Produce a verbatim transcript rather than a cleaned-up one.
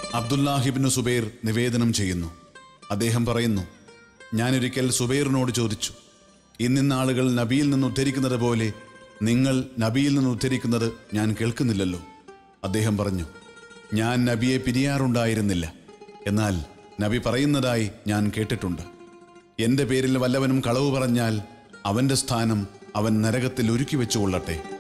അബ്ദുല്ലാഹിബ്നു സുബൈർ നിവേദനം ചെയ്യുന്നു. അദ്ദേഹം പറയുന്നു, ഞാനൊരിക്കൽ സുബൈറിനോട് ചോദിച്ചു, ഇന്നിന്ന ആളുകൾ നബിയിൽ നിന്ന് ഉദ്ധരിക്കുന്നത് പോലെ നിങ്ങൾ നബിയിൽ നിന്ന് ഉദ്ധരിക്കുന്നത് ഞാൻ കേൾക്കുന്നില്ലല്ലോ. അദ്ദേഹം പറഞ്ഞു, ഞാൻ നബിയെ പിരിയാറുണ്ടായിരുന്നില്ല, എന്നാൽ നബി പറയുന്നതായി ഞാൻ കേട്ടിട്ടുണ്ട്, എൻ്റെ പേരിൽ വല്ലവനും കളവ് പറഞ്ഞാൽ അവൻ്റെ സ്ഥാനം അവൻ നരകത്തിൽ ഒരുക്കി വെച്ചുകൊള്ളട്ടെ.